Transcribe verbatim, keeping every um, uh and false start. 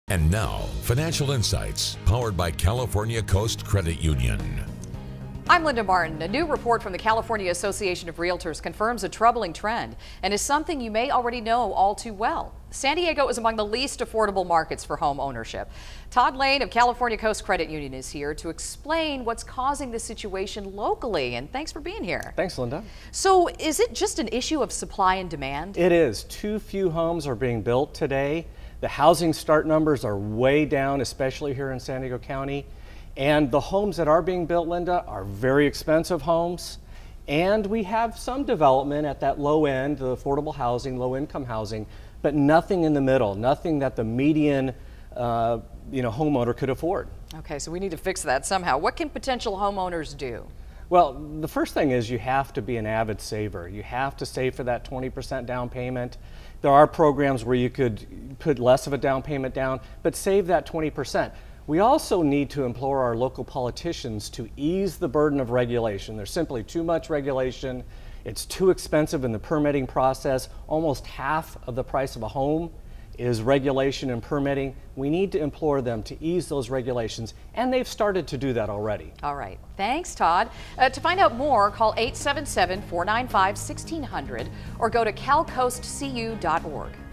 And now, financial insights powered by California Coast Credit Union. I'm Linda Martin. A new report from the California Association of Realtors confirms a troubling trend and is something you may already know all too well. San Diego is among the least affordable markets for home ownership. Todd Lane of California Coast Credit Union is here to explain what's causing this situation locally. And thanks for being here. Thanks, Linda. So is it just an issue of supply and demand? It is. Too few homes are being built today. The housing start numbers are way down, especially here in San Diego County. And the homes that are being built, Linda, are very expensive homes. And we have some development at that low end, the affordable housing, low income housing, but nothing in the middle, nothing that the median uh, you know, homeowner could afford. Okay, so we need to fix that somehow. What can potential homeowners do? Well, the first thing is you have to be an avid saver. You have to save for that twenty percent down payment. There are programs where you could put less of a down payment down, but save that twenty percent. We also need to implore our local politicians to ease the burden of regulation. There's simply too much regulation. It's too expensive in the permitting process. Almost half of the price of a home is regulation and permitting. We need to implore them to ease those regulations, and they've started to do that already. All right. Thanks, Todd. Uh, to find out more, call eight seven seven, four nine five, one six zero zero or go to cal coast c u dot org.